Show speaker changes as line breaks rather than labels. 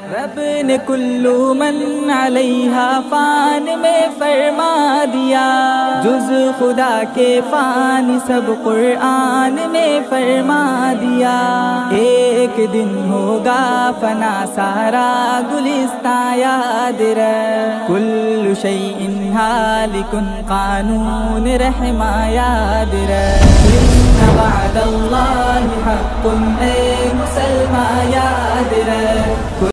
रब ने कुल्लू मन अलैहा फान में फरमा दिया, जुज़ खुदा के फान सब कुरान में फरमा दिया। एक दिन होगा फना सारा गुलिस्तां याद रह, कुल्लु शैइन हालिकुन कानून रहमा याद रह। इन्ना वअदल्लाहि हक़्क़ुन ए मुसलमान याद रह,